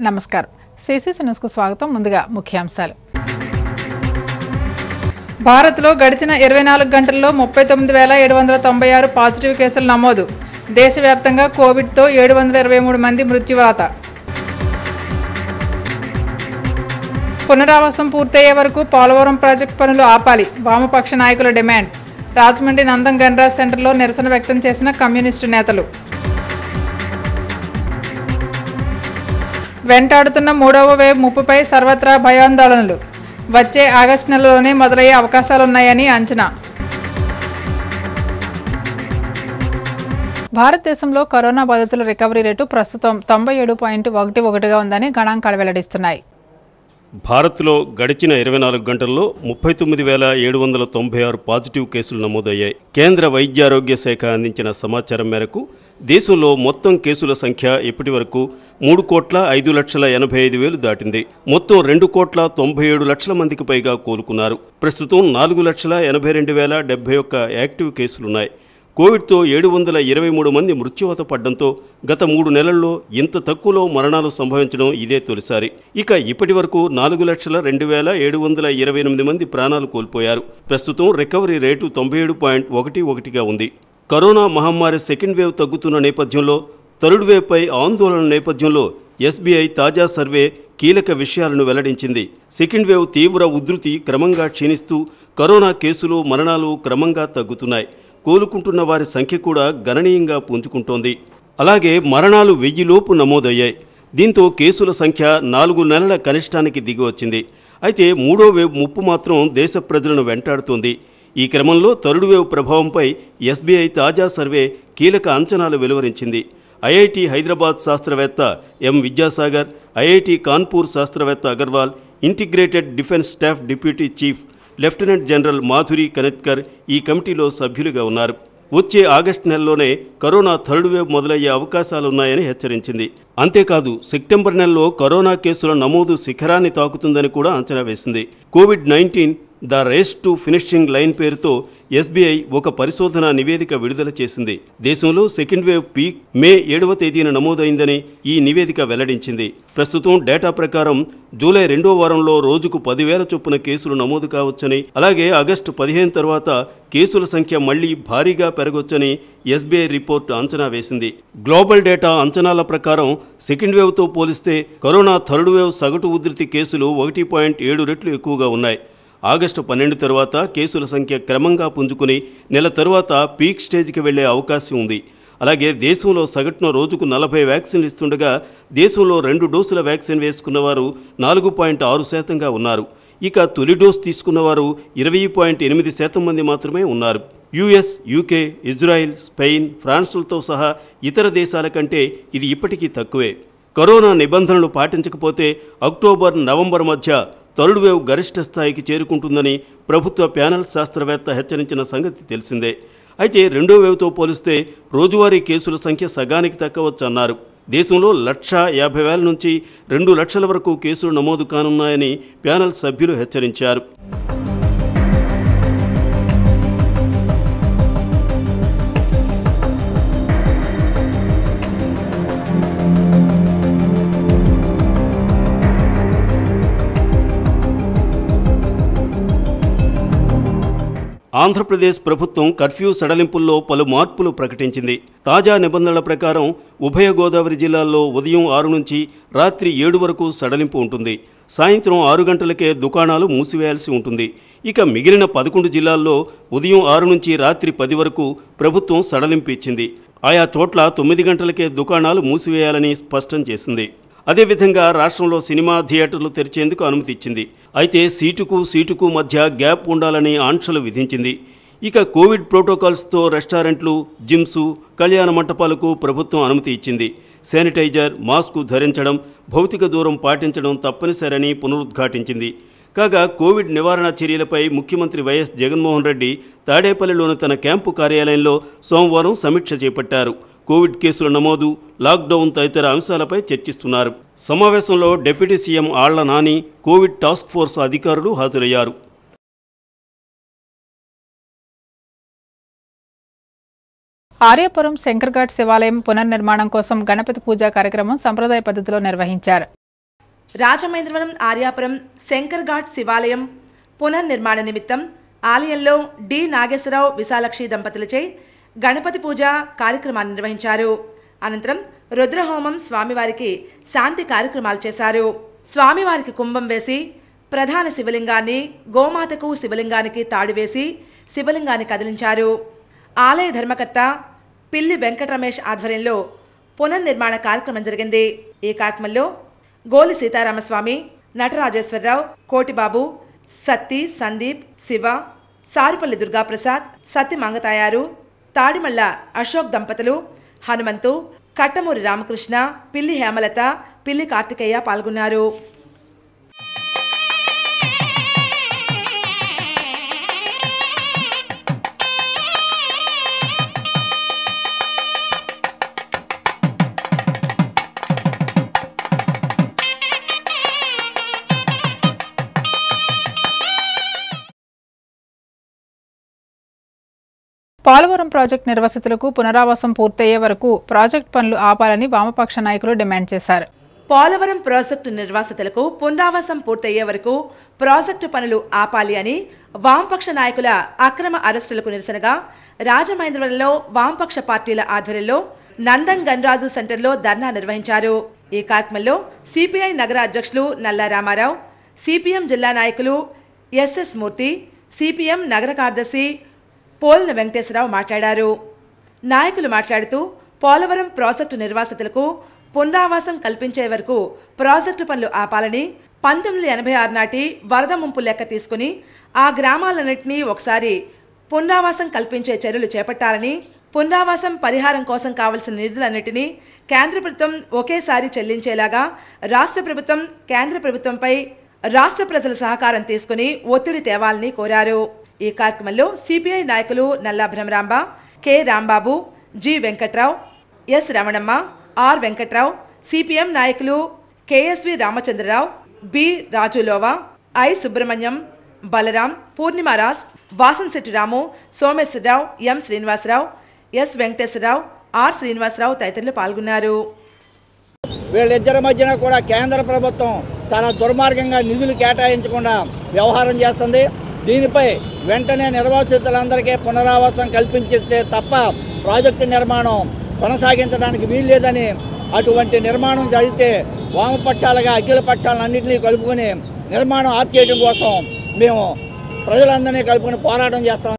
నమస్కారం సిసిసి న్యూస్కు స్వాగతం ముందుగా ముఖ్యాంశాలు భారత్లో గడిచిన 24 గంటల్లో 39,796 పాజిటివ్ కేసులు నమోదు దేశవ్యాప్తంగా కోవిడ్తో 723 మంది మృత్యువాత పునరావాసం పూర్తయ్యే వరకు పోలవరం ప్రాజెక్టు పనులు ఆపాలి వామపక్ష నాయకుల డిమాండ్ రాజమండ్రి నందం గన్రాజ్ సెంటర్లో నిరసన వ్యక్తం చేసిన కమ్యూనిస్టు నేతలు వెంటాడుతున్న మూడవ వేవ్ ముప్పుపై సర్వత్రా భయాందోళనలు వచ్చే ఆగస్టు నెలలోనే మొదలయ్యే అవకాశాలున్నాయని అంచనా భారతదేశంలో కరోనా బాధితుల రికవరీ రేటు ప్రస్తుతం 97.11గా ఉందని గణాంకాలు వెల్లడిస్తున్నాయి. భారత్లో గడిచిన 24 గంటల్లో 39,796 పాజిటివ్ కేసులు నమోదయ్యాయి. కేంద్ర వైద్యారోగ్య శాఖ అందించిన సమాచారం మేరకు దేశంలో మొత్తం కేసుల సంఖ్య ఇప్పటి వరకు 3,05,85,000 దాటింది. మొత్తం 2,97,00,000 మందికి పైగా కోలుకున్నారు. ప్రస్తుతం 4,82,071 యాక్టివ్ కేసులున్నాయి. కోవిడ్తో 723 మంది మృత్యువాత పడ్డంతో గత 3 నెలల్లో ఇంత తక్కువలో మరణాలు సంభవించడం ఇదే తొలిసారి. ఇక ఇప్పటి వరకు 4,02,728 మంది ప్రాణాలు కోల్పోయారు. ప్రస్తుతం రికవరీ రేటు 97.11గా ఉంది. కరోనా మహమ్మారి సెకండ్ వేవ్ తగ్గుతున్న నేపథ్యంలో థర్డ్ వేవ్పై ఆందోళన నేపథ్యంలో ఎస్బీఐ తాజా సర్వే కీలక విషయాలను వెల్లడించింది. సెకండ్ వేవ్ తీవ్ర ఉధృతి క్రమంగా క్షీణిస్తూ కరోనా కేసులు మరణాలు క్రమంగా తగ్గుతున్నాయి. కోలుకుంటున్న వారి సంఖ్య కూడా గణనీయంగా పుంజుకుంటోంది. అలాగే మరణాలు 1000 లోపు నమోదయ్యాయి. దీంతో కేసుల సంఖ్య 4 నెలల కనిష్టానికి దిగివచ్చింది. అయితే మూడో వేవ్ ముప్పు మాత్రం దేశ ప్రజలను వెంటాడుతోంది. ఈ క్రమంలో థర్డ్ వేవ్ ప్రభావంపై ఎస్బీఐ తాజా సర్వే కీలక అంచనాలు వెలువరించింది. ఐఐటి హైదరాబాద్ శాస్త్రవేత్త ఎం విద్యాసాగర్, ఐఐటి కాన్పూర్ శాస్త్రవేత్త Agarwal, integrated defence staff deputy chief lieutenant general Madhuri Kanetkar ఈ కమిటీలో సభ్యులుగా ఉన్నారు. వచ్చే ఆగస్టు నెలలోనే కరోనా థర్డ్ వేవ్ మొదలయ్యే అవకాశాలున్నాయని హెచ్చరించింది. అంతేకాదు సెప్టెంబర్ నెలలో కరోనా కేసుల నమోదు శిఖరాన్ని తాకుతుందని కూడా అంచనా వేసింది. కోవిడ్-19 the race to finishing line పేరుతో ఎస్బీఐ ఒక పరిశోధన నివేదిక విడుదల చేసింది. దేశంలో సెకండ్ వేవ్ పీక్ మే 7వ తేదీన నమోదైందని ఈ నివేదిక వెల్లడించింది. ప్రస్తుతం డేటా ప్రకారం జూలై 2వ వారంలో రోజుకు 10,000 చొప్పున కేసులు నమోదు కావచ్చని, అలాగే ఆగస్టు 15 తర్వాత కేసుల సంఖ్య మళ్లీ భారీగా పెరగొచ్చని ఎస్బీఐ రిపోర్ట్ అంచనా వేసింది. గ్లోబల్ డేటా అంచనాల ప్రకారం సెకండ్ వేవ్తో పోలిస్తే కరోనా థర్డ్ వేవ్ సగటు ఉధృతి కేసులు 1.7 రెట్లు ఎక్కువగా ఉన్నాయి. ఆగస్టు 12 తర్వాత కేసుల సంఖ్య క్రమంగా పుంజుకుని నెల తరువాత పీక్ స్టేజ్కి వెళ్లే అవకాశం ఉంది. అలాగే దేశంలో సగటున రోజుకు 40 వ్యాక్సిన్లు ఇస్తుండగా దేశంలో 2 డోసుల వ్యాక్సిన్ వేసుకున్నవారు 4.6% ఉన్నారు. ఇక తొలి డోసు తీసుకున్నవారు 20.8% మంది మాత్రమే ఉన్నారు. యుఎస్, యూకే, ఇజ్రాయిల్, స్పెయిన్, ఫ్రాన్స్లతో సహా ఇతర దేశాల కంటే ఇది ఇప్పటికీ తక్కువే. కరోనా నిబంధనలు పాటించకపోతే అక్టోబర్, నవంబర్ మధ్య థర్డ్ వేవ్ గరిష్ట స్థాయికి చేరుకుంటుందని ప్రభుత్వ ప్యానెల్ శాస్త్రవేత్త హెచ్చరించిన సంగతి తెలిసిందే. అయితే రెండో వేవ్తో పోలిస్తే రోజువారీ కేసుల సంఖ్య సగానికి తగ్గవచ్చన్నారు. దేశంలో 1,50,000 నుంచి 2 లక్షల వరకు కేసులు నమోదు కానున్నాయని ప్యానెల్ సభ్యులు హెచ్చరించారు. ఆంధ్రప్రదేశ్ ప్రభుత్వం కర్ఫ్యూ సడలింపుల్లో పలు మార్పులు ప్రకటించింది. తాజా నిబంధనల ప్రకారం ఉభయ గోదావరి జిల్లాల్లో ఉదయం 6 నుంచి రాత్రి 7 వరకు సడలింపు ఉంటుంది. సాయంత్రం 6 గంటలకే దుకాణాలు మూసివేయాల్సి ఉంటుంది. ఇక మిగిలిన 11 జిల్లాల్లో ఉదయం 6 నుంచి రాత్రి 10 వరకు ప్రభుత్వం సడలింపు ఇచ్చింది. ఆయా చోట్ల 9 గంటలకే దుకాణాలు మూసివేయాలని స్పష్టం చేసింది. అదేవిధంగా రాష్ట్రంలో సినిమా థియేటర్లు తెరిచేందుకు అనుమతి ఇచ్చింది. అయితే సీటుకు మధ్య గ్యాప్ ఉండాలని ఆంక్షలు విధించింది. ఇక కోవిడ్ ప్రోటోకాల్స్తో రెస్టారెంట్లు, జిమ్సు, కళ్యాణ మంటపాలకు ప్రభుత్వం అనుమతి ఇచ్చింది. శానిటైజర్, మాస్కు ధరించడం, భౌతిక దూరం పాటించడం తప్పనిసరని పునరుద్ఘాటించింది. కాగా కోవిడ్ నివారణ చర్యలపై ముఖ్యమంత్రి వైఎస్ జగన్మోహన్ రెడ్డి తాడేపల్లిలోని తన క్యాంపు కార్యాలయంలో సోమవారం సమీక్ష చేపట్టారు. కోవిడ్ కేసుల నమోదు, లాక్డౌన్ తదితర అంశాలపై చర్చిస్తున్నారు. సమావేశంలో deputy CM Alla Nani, covid task force అధికారులు హాజరయ్యారు. ఆర్యాపురం శంకర్ఘాట్ శివాలయం పునర్నిర్మాణం కోసం గణపతి పూజా కార్యక్రమం సంప్రదాయ పద్ధతిలో నిర్వహించారు. రాజమహేంద్రవరం ఆర్యాపురం శంకర్ ఘాట్ శివాలయం పునర్నిర్మాణ నిమిత్తం ఆలయంలో డి నాగేశ్వరరావు విశాలక్షి దంపతులచే గణపతి పూజ కార్యక్రమాన్ని నిర్వహించారు. అనంతరం రుద్రహోమం, స్వామివారికి శాంతి కార్యక్రమాలు చేశారు. స్వామివారికి కుంభం వేసి ప్రధాన శివలింగాన్ని, గోమాతకు శివలింగానికి తాడు వేసి శివలింగాన్ని కదిలించారు. ఆలయ ధర్మకర్త పిల్లి వెంకటరమేష్ ఆధ్వర్యంలో పునర్నిర్మాణ కార్యక్రమం జరిగింది. ఈ కార్యక్రమంలో గోలి సీతారామస్వామి, నటరాజేశ్వరరావు, కోటిబాబు, సత్తి, సందీప్, శివ, సారుపల్లి దుర్గాప్రసాద్, సత్తి మంగతాయారు, తాడిమళ్ళ అశోక్ దంపతులు, హనుమంతు, కట్టమూరి రామకృష్ణ, పిల్లి హేమలత, పిల్లి కార్తికేయ పాల్గొన్నారు. పోలవరం ప్రాజెక్టు నిర్వాసితులకు పునరావాసం పూర్తయ్యే వరకు ప్రాజెక్టు పనులు ఆపాలని వామపక్ష నాయకులు డిమాండ్ చేశారు. పోలవరం ప్రాజెక్టు నిర్వాసితులకు పునరావాసం పూర్తయ్యే వరకు ప్రాజెక్టు పనులు ఆపాలి అని వామపక్ష నాయకుల అక్రమ అరెస్టులకు నిరసనగా రాజమహేంద్రవరంలో వామపక్ష పార్టీల ఆధ్వర్యంలో నందన్ గన్రాజు సెంటర్లో ధర్నా నిర్వహించారు. ఈ కార్యక్రమంలో సిపిఐ నగర అధ్యక్షులు నల్లా రామారావు, సిపిఎం జిల్లా నాయకులు ఎస్ఎస్ మూర్తి, సిపిఎం నగర కార్యదర్శి పోలిన వెంకటేశ్వరరావు మాట్లాడారు. నాయకులు మాట్లాడుతూ పోలవరం ప్రాజెక్టు నిర్వాసితులకు పునరావాసం కల్పించే వరకు ప్రాజెక్టు పనులు ఆపాలని, 1986 నాటి వరద ముంపు లెక్క తీసుకుని ఆ గ్రామాలన్నింటినీ ఒకసారి పునరావాసం కల్పించే చర్యలు చేపట్టాలని, పునరావాసం పరిహారం కోసం కావలసిన నిధులన్నింటినీ కేంద్ర ప్రభుత్వం ఒకేసారి చెల్లించేలాగా రాష్ట్ర ప్రభుత్వం కేంద్ర ప్రభుత్వంపై రాష్ట్ర ప్రజల సహకారం తీసుకుని ఒత్తిడి తేవాలని కోరారు. ఈ కార్యక్రమంలో సిపిఐ నాయకులు Nalla Bhramaramba, K Rambabu, G Venkatrao, S Ramanamma, R Venkatrao, CPM నాయకులు KSV Ramachandrarao, B Rajulova, I Subrahmanyam, Balaram, Purnimaras, Vasanshetti Ramu, Someswararao, M Srinivasarao, S Venkateswararao, R Srinivasarao తదితరులు పాల్గొన్నారు. వీళ్ళిద్దరి మధ్యన కూడా కేంద్ర ప్రభుత్వం చాలా దుర్మార్గంగా నిధులు కేటాయించకుండా వ్యవహారం చేస్తుంది. దీనిపై వెంటనే నిర్వాసితులందరికీ పునరావాసం కల్పించితే తప్ప ప్రాజెక్టు నిర్మాణం కొనసాగించడానికి వీల్లేదని, అటువంటి నిర్మాణం జరిగితే వామపక్షాలుగా అఖిల పక్షాలన్నింటినీ కలుపుకొని నిర్మాణం ఆప్ చేయడం కోసం మేము ప్రజలందరినీ కలుపుకొని పోరాటం చేస్తాం.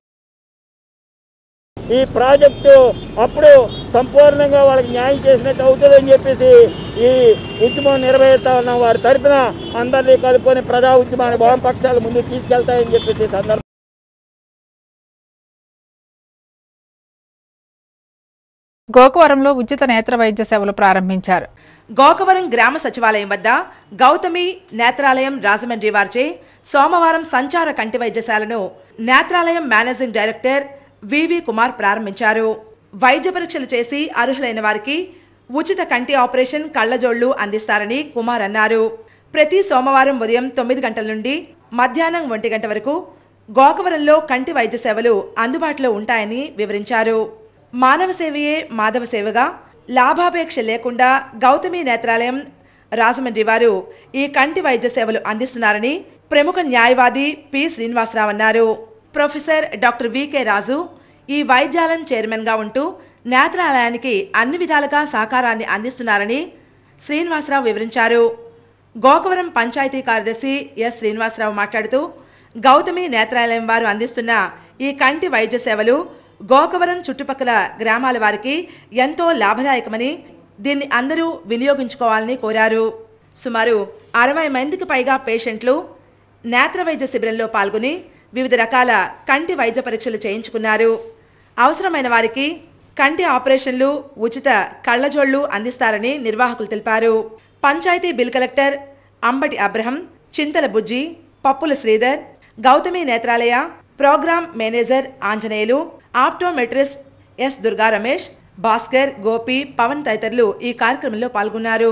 ఈ ప్రాజెక్టు అప్పుడు సంపూర్ణంగా వాళ్ళకి న్యాయం చేసినట్టు అవుతుందని చెప్పేసి ఈ ఉద్యమం నిర్వహిస్తా ఉన్న వారి తరఫున అందరినీ కలుపుకొని ప్రజా ఉద్యమాన్ని వామపక్షాలు ముందుకు తీసుకెళ్తాయని చెప్పేసి సందర్భం. గోకవరంలో ఉచిత నేత్ర వైద్య సేవలు ప్రారంభించారు. గోకవరం గ్రామ సచివాలయం వద్ద గౌతమి నేత్రాలయం రాజమండ్రి వారిచే సోమవారం సంచార కంటి వైద్యశాలను నేత్రాలయం మేనేజింగ్ డైరెక్టర్ వివి కుమార్ ప్రారంభించారు. వైద్య పరీక్షలు చేసి అర్హులైన వారికి ఉచిత కంటి ఆపరేషన్, కళ్లజోళ్లు అందిస్తారని కుమార్ అన్నారు. ప్రతి సోమవారం ఉదయం 9 గంటల నుండి మధ్యాహ్నం 1 గంట వరకు గోకవరంలో కంటి వైద్య సేవలు అందుబాటులో ఉంటాయని వివరించారు. మానవ సేవయే మాధవ సేవగా లాభాపేక్ష లేకుండా గౌతమి నేత్రాలయం రాజమండ్రి వారు ఈ కంటి వైద్య సేవలు అందిస్తున్నారని ప్రముఖ న్యాయవాది పి శ్రీనివాసరావు అన్నారు. ప్రొఫెసర్ డాక్టర్ వికే రాజు ఈ వైద్యాలయం చైర్మన్గా ఉంటూ నేత్రాలయానికి అన్ని విధాలుగా సహకారాన్ని అందిస్తున్నారని శ్రీనివాసరావు వివరించారు. గోకవరం పంచాయతీ కార్యదర్శి ఎస్ శ్రీనివాసరావు మాట్లాడుతూ గౌతమి నేత్రాలయం వారు అందిస్తున్న ఈ కంటి వైద్య సేవలు గోకవరం చుట్టుపక్కల గ్రామాల వారికి ఎంతో లాభదాయకమని, దీన్ని అందరూ వినియోగించుకోవాలని కోరారు. సుమారు 60 మందికి పైగా పేషెంట్లు నేత్ర వైద్య శిబిరంలో పాల్గొని వివిధ రకాల కంటి వైద్య పరీక్షలు చేయించుకున్నారు. అవసరమైన వారికి కంటి ఆపరేషన్లు, ఉచిత కళ్లజోళ్లు అందిస్తారని నిర్వాహకులు తెలిపారు. Panchayat bill collector Ambati Abraham, Chintala Bujji, Pappula Sridhar, Gautami Netralaya program manager Anjaneyulu, optometrist S Durga Ramesh, Bhaskar, Gopi, Pavan తదితరులు ఈ కార్యక్రమంలో పాల్గొన్నారు.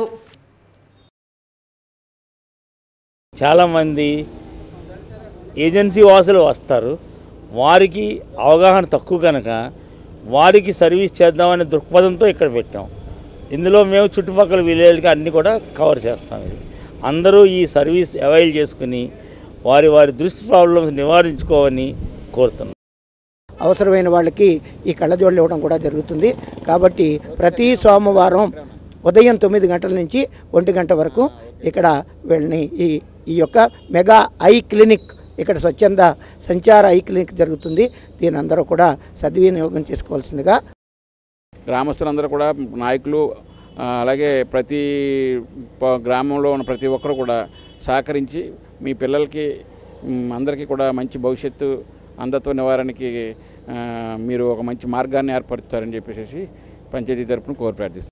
చాలామంది ఏజెన్సీ వాసులు వస్తారు, వారికి అవగాహన తక్కువ కనుక వారికి సర్వీస్ చేద్దామనే దృక్పథంతో ఇక్కడ పెట్టాం. ఇందులో మేము చుట్టుపక్కల విలేజ్కి అన్నీ కూడా కవర్ చేస్తాం. ఇది అందరూ ఈ సర్వీస్ అవైల్ చేసుకుని వారి వారి దృష్టి ప్రాబ్లమ్స్ నివారించుకోవాలని కోరుతున్నాను. అవసరమైన వాళ్ళకి ఈ కళ్ళజోళ్ళు ఇవ్వడం కూడా జరుగుతుంది. కాబట్టి ప్రతి సోమవారం ఉదయం 9 గంటల నుంచి 1 గంట వరకు ఇక్కడ వీళ్ళని ఈ యొక్క మెగా ఐ క్లినిక్, ఇక్కడ స్వచ్ఛంద సంచార ఐ క్లినిక్ జరుగుతుంది. దీని అందరూ కూడా సద్వినియోగం చేసుకోవాల్సిందిగా గ్రామస్తులందరూ కూడా, నాయకులు, అలాగే ప్రతి గ్రామంలో ఉన్న ప్రతి ఒక్కరు కూడా సహకరించి మీ పిల్లలకి అందరికీ కూడా మంచి భవిష్యత్తు, అంధత్వ నివారణకి మీరు ఒక మంచి మార్గాన్ని ఏర్పరుస్తారని చెప్పేసి పంచాయతీ తరఫున కోరి ప్రార్థిస్తాను.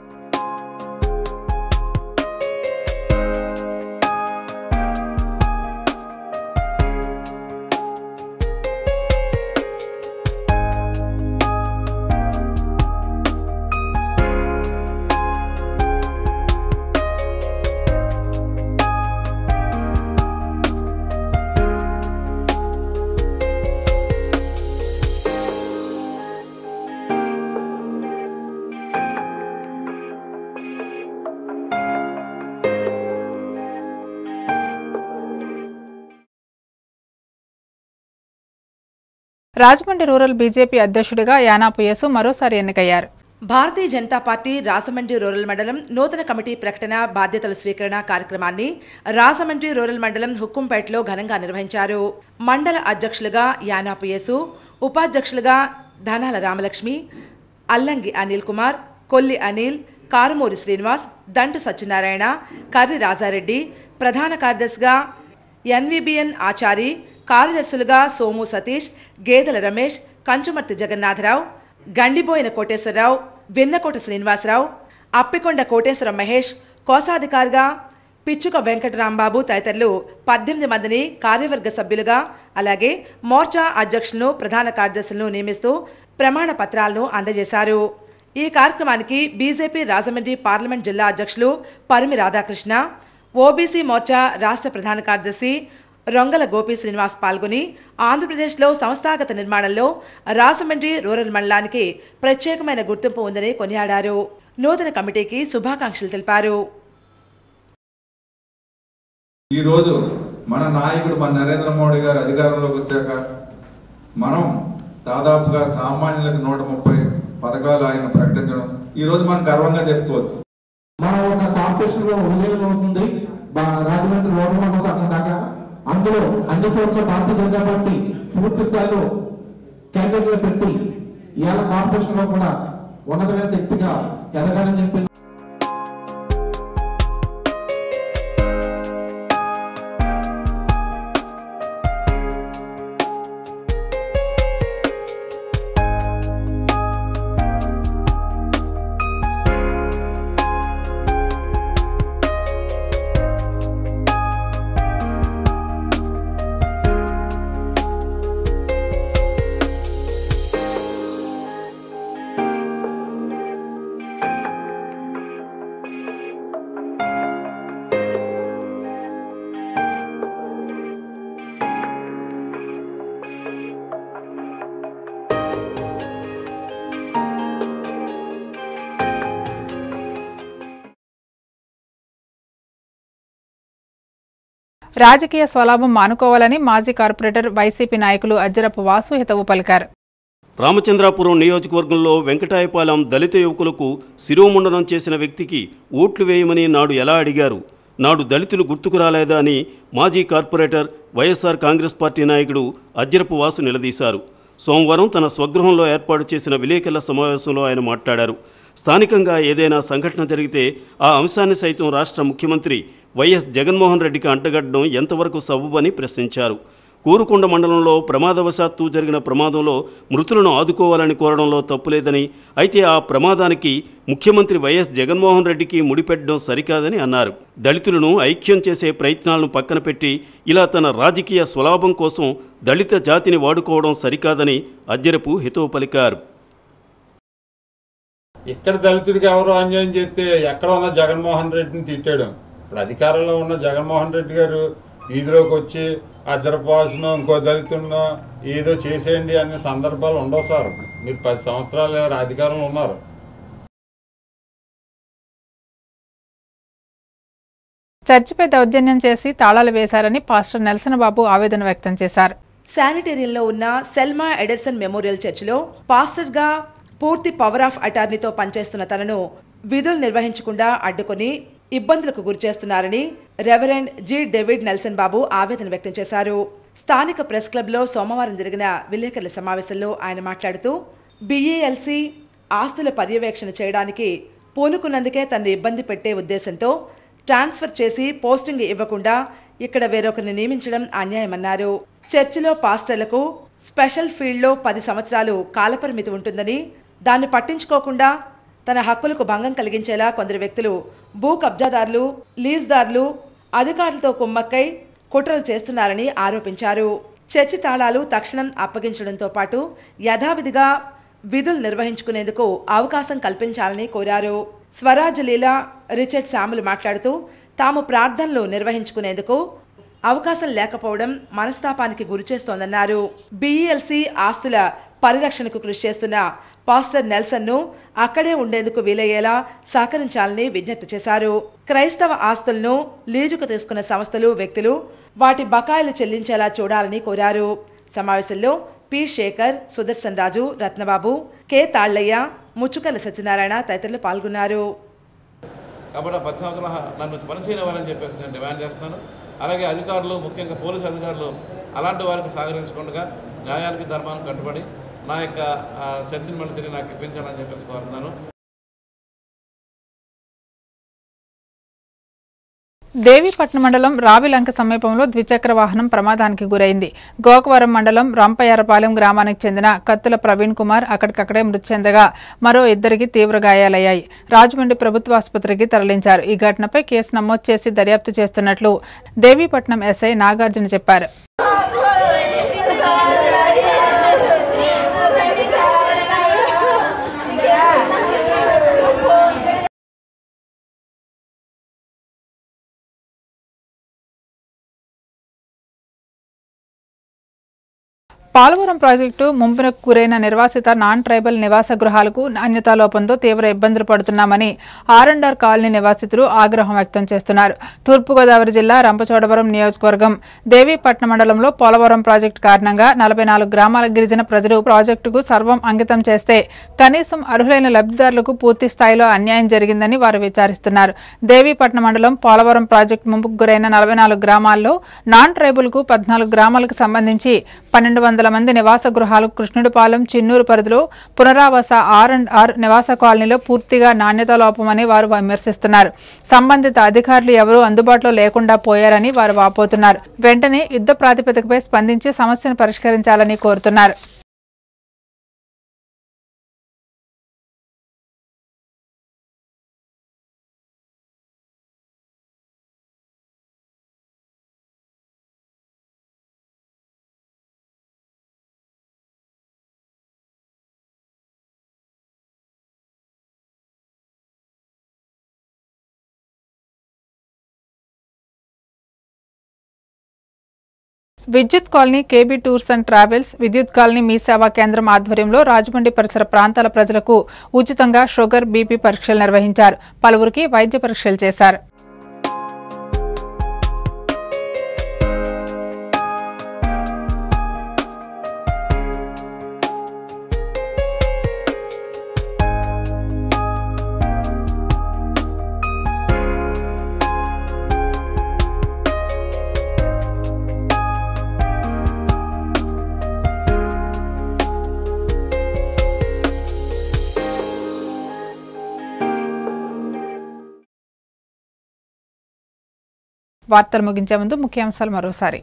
రాజమండ్రి రూరల్ బీజేపీ అధ్యక్షుడిగా యానాపు యేసు మరోసారి ఎన్నికయ్యారు. భారతీయ జనతా పార్టీ రాజమండ్రి రూరల్ మండలం నూతన కమిటీ ప్రకటన బాధ్యతల స్వీకరణ కార్యక్రమాన్ని రాజమండ్రి రూరల్ మండలం హుక్కుంపేటలో ఘనంగా నిర్వహించారు. మండల అధ్యక్షులుగా యానాపు యేసు, ఉపాధ్యక్షులుగా ధనాల రామలక్ష్మి, అల్లంగి అనిల్ కుమార్, కొల్లి అనిల్, కారుమూరి శ్రీనివాస్, దంటు సత్యనారాయణ, కర్రి రాజారెడ్డి, ప్రధాన కార్యదర్శిగా ఎన్వీబీఎన్ ఆచారి, కార్యదర్శులుగా సోము సతీష్, గేదెల రమేష్, కంచుమర్తి జగన్నాథరావు, గండిబోయిన కోటేశ్వరరావు, వెన్నకోట శ్రీనివాసరావు, అప్పికొండ కోటేశ్వర మహేష్, కోశాధికారిగా పిచ్చుక వెంకటరాంబాబు తదితరులు 18 మందిని కార్యవర్గ సభ్యులుగా, అలాగే మోర్చా అధ్యక్షులను, ప్రధాన కార్యదర్శులను నియమిస్తూ ప్రమాణ పత్రాలను అందజేశారు. ఈ కార్యక్రమానికి బీజేపీ రాజమండ్రి పార్లమెంట్ జిల్లా అధ్యక్షులు పరిమి రాధాకృష్ణ, ఓబీసీ మోర్చా రాష్ట్ర ప్రధాన కార్యదర్శి రొంగల గోపి శ్రీనివాస్ పాల్గొని ఆంధ్రప్రదేశ్లో సంస్థాగత నిర్మాణంలో రాజమండ్రి రూరల్ మండలానికి ప్రత్యేకమైన గుర్తింపు ఉందని కొనియాడారు. నూతన కమిటీకి శుభాకాంక్షలు తెలిపారు. ఈరోజు మన నాయకుడు మన నరేంద్ర మోడీ గారు అధికారంలోకి వచ్చాక మనం దాదాపుగా సామాన్యులకు 130 పథకాలు ఆయన ప్రకటించడం ఈరోజు మనం గర్వంగా చెప్పుకోవచ్చు. మన ఒక కార్పొరేషన్లో విలీనం అవుతుంది రాజమండ్రి రూరల్ మండలం దాకా. అందులో అన్ని చోట్ల భారతీయ జనతా పార్టీ పూర్తి స్థాయిలో క్యాండిడేట్లు పెట్టి ఇవాళ కార్పొరేషన్ లో కూడా ఉన్నతమైన శక్తిగా ఎదగాలని చెప్పి రాజకీయ స్వలాభం మానుకోవాలని మాజీ కార్పొరేటర్ వైసీపీ నాయకులు అజ్జరపు వాసు హితవు పలికారు. రామచంద్రాపురం నియోజకవర్గంలో వెంకటాయపాలెం దళిత యువకులకు శిరోముండనం చేసిన వ్యక్తికి ఓట్లు వేయమని నాడు ఎలా అడిగారు? నాడు దళితులు గుర్తుకు రాలేదా అని మాజీ కార్పొరేటర్ వైఎస్ఆర్ కాంగ్రెస్ పార్టీ నాయకుడు అజ్జరపు వాసు నిలదీశారు. సోమవారం తన స్వగృహంలో ఏర్పాటు చేసిన విలేకరుల సమావేశంలో ఆయన మాట్లాడారు. స్థానికంగా ఏదైనా సంఘటన జరిగితే ఆ అంశాన్ని సైతం రాష్ట్ర ముఖ్యమంత్రి వైఎస్ జగన్మోహన్ రెడ్డికి అంటగట్టడం ఎంతవరకు సబబని ప్రశ్నించారు. కూరుకొండ మండలంలో ప్రమాదవశాత్తు జరిగిన ప్రమాదంలో మృతులను ఆదుకోవాలని కోరడంలో తప్పులేదని, అయితే ఆ ప్రమాదానికి ముఖ్యమంత్రి వైఎస్ జగన్మోహన్ రెడ్డికి ముడిపెట్టడం సరికాదని అన్నారు. దళితులను ఐక్యం చేసే ప్రయత్నాలను పక్కన పెట్టి ఇలా తన రాజకీయ స్వలాభం కోసం దళిత జాతిని వాడుకోవడం సరికాదని అజ్జరపు హితవు పలికారు. ఇక్కడ దళితుడికి ఎవరో అన్యాయం చేస్తే ఎక్కడ ఉన్న జగన్మోహన్ రెడ్డిని తిట్టాడు. ఇప్పుడు అధికారంలో ఉన్న జగన్మోహన్ రెడ్డి గారు వీధిలోకి వచ్చి అజ్జరపాసును ఇంకో దళితుడినో ఏదో చేసేయండి అనే సందర్భాలు ఉండవు సార్. మీరు 10 సంవత్సరాలు అధికారంలో ఉన్నారు. చర్చిపై దౌర్జన్యం చేసి తాళాలు వేశారని పాస్టర్ నెల్సన్ బాబు ఆవేదన వ్యక్తం చేశారు. శానిటేరియన్లో ఉన్న సెల్మా ఎడర్సన్ మెమోరియల్ చర్చిలో పాస్టర్గా పూర్తి పవర్ ఆఫ్ అటార్నీతో పనిచేస్తున్న తనను విధులు నిర్వహించకుండా అడ్డుకొని ఇబ్బందులకు గురిచేస్తున్నారని reverend G David Nelson Babu ఆవేదన వ్యక్తం చేశారు. స్థానిక ప్రెస్ క్లబ్లో సోమవారం జరిగిన విలేకరుల సమావేశంలో ఆయన మాట్లాడుతూ బిఏఎల్సి ఆస్తుల పర్యవేక్షణ చేయడానికి పూనుకున్నందుకే తనను ఇబ్బంది పెట్టే ఉద్దేశంతో ట్రాన్స్ఫర్ చేసి పోస్టింగ్ ఇవ్వకుండా ఇక్కడ వేరొకరిని నియమించడం అన్యాయమన్నారు. చర్చిలో పాస్టర్లకు స్పెషల్ ఫీల్డ్లో 10 సంవత్సరాలు కాలపరిమితి ఉంటుందని దాన్ని పట్టించుకోకుండా తన హక్కులకు భంగం కలిగించేలా కొందరు వ్యక్తులు భూ కబ్జాదారులు, లీజ్దారులు అధికారులతో కుమ్మక్కై కుట్రలు చేస్తున్నారని ఆరోపించారు. చర్చి తాళాలు తక్షణం అప్పగించడంతో పాటు యథావిధిగా విధులు నిర్వహించుకునేందుకు అవకాశం కల్పించాలని కోరారు. స్వరాజ్ లీలా రిచర్డ్ శాములు మాట్లాడుతూ తాము ప్రార్థనలు నిర్వహించుకునేందుకు అవకాశం లేకపోవడం మనస్తాపానికి గురిచేస్తోందన్నారు. బిఈఎల్సి ఆస్తుల పరిరక్షణకు కృషి చేస్తున్న పాస్టర్ నెల్సన్ను అక్కడే ఉండేందుకు వీలయ్యేలా సహకరించాలని విజ్ఞప్తి చేశారు. క్రైస్తవ ఆస్తులను లీజుకు తీసుకున్న సంస్థలు, వ్యక్తులు వాటి బకాయిలు చెల్లించేలా చూడాలని కోరారు. సమావేశంలో పి శేఖర్, సుదర్శన్ రాజు, రత్నబాబు, కె తాళ్లయ్య, ముచ్చుకల సత్యనారాయణ తదితరులు పాల్గొన్నారు. కాబట్టి 10 సంవత్సరాలు నన్ను పనిచేయనివ్వాలని చెప్పేసి నేను డిమాండ్ చేస్తున్నాను. అలాగే అధికారులు, ముఖ్యంగా పోలీసు అధికారులు అలాంటి వారికి సహకరించకుండా న్యాయానికి, ధర్మానికి కట్టుబడి నా యొక్క చర్చిని మళ్ళీ తిరిగి నాకు ఇప్పించాలని చెప్పేసి కోరుతున్నాను. దేవీపట్నం మండలం రావిలంక సమీపంలో ద్విచక్ర వాహనం ప్రమాదానికి గురైంది. గోకవరం మండలం రంపయ్యరపాలెం గ్రామానికి చెందిన కత్తుల ప్రవీణ్ కుమార్ అక్కడికక్కడే మృతి చెందగా మరో 2 తీవ్ర గాయాలయ్యాయి. రాజమండ్రి ప్రభుత్వ ఆసుపత్రికి తరలించారు. ఈ ఘటనపై కేసు నమోదు చేసి దర్యాప్తు చేస్తున్నట్లు దేవీపట్నం ఎస్ఐ నాగార్జున చెప్పారు. పోలవరం ప్రాజెక్టు ముంపునకు గురైన నిర్వాసిత నాన్ ట్రైబల్ నివాస గృహాలకు నాణ్యతా లోపంతో తీవ్ర ఇబ్బందులు పడుతున్నామని ఆర్&ఆర్ కాలనీ నివాసితులు ఆగ్రహం వ్యక్తం చేస్తున్నారు. తూర్పుగోదావరి జిల్లా రంపచోడవరం నియోజకవర్గం దేవీపట్నం మండలంలో పోలవరం ప్రాజెక్టు కారణంగా 44 గ్రామాల గిరిజన ప్రజలు ప్రాజెక్టుకు సర్వం అంకితం చేస్తే కనీసం అర్హులైన లబ్ధిదారులకు పూర్తి స్థాయిలో అన్యాయం జరిగిందని వారు విచారిస్తున్నారు. దేవీపట్నం మండలం పోలవరం ప్రాజెక్టు ముంపుకు గురైన 44 గ్రామాల్లో నాన్ ట్రైబుల్కు 14 గ్రామాలకు సంబంధించి 1200 మంది నివాస గృహాలు కృష్ణుడిపాలెం, చిన్నూరు పరిధిలో పునరావాస ఆర్&ఆర్ నివాస కాలనీలో పూర్తిగా నాణ్యతా లోపమని వారు విమర్శిస్తున్నారు. సంబంధిత అధికారులు ఎవరూ అందుబాటులో లేకుండా పోయారని వారు వాపోతున్నారు. వెంటనే యుద్ధ ప్రాతిపదికపై స్పందించి సమస్యను పరిష్కరించాలని కోరుతున్నారు. Vidyut colony KB tours and travels, Vidyut colony మీ సేవా కేంద్రం ఆధ్వర్యంలో రాజమండ్రి పరిసర ప్రాంతాల ప్రజలకు ఉచితంగా షుగర్, బీపీ పరీక్షలు నిర్వహించారు. పలువురికి వైద్య పరీక్షలు చేశారు. వార్తలు ముగించే ముందు ముఖ్యాంశాలు మరోసారి.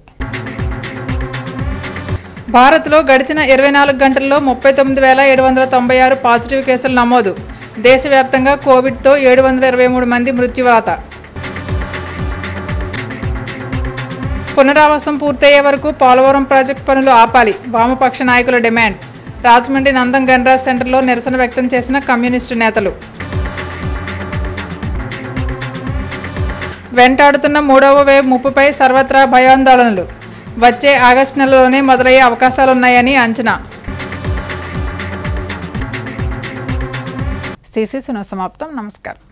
భారత్లో గడిచిన 24 గంటల్లో 39,796 పాజిటివ్ కేసులు నమోదు. దేశవ్యాప్తంగా కోవిడ్తో 723 మంది మృత్యువాత. పునరావాసం పూర్తయ్యే వరకు పోలవరం ప్రాజెక్టు పనులు ఆపాలి, వామపక్ష నాయకుల డిమాండ్. రాజమండ్రి నందం గన్రాజ్ సెంటర్లో నిరసన వ్యక్తం చేసిన కమ్యూనిస్టు నేతలు. వెంటాడుతున్న 3వ వేవ్ ముప్పుపై సర్వత్రా భయాందోళనలు. వచ్చే ఆగస్టు నెలలోనే మొదలయ్యే అవకాశాలున్నాయని అంచనా. CC సమాప్తం. నమస్కారం.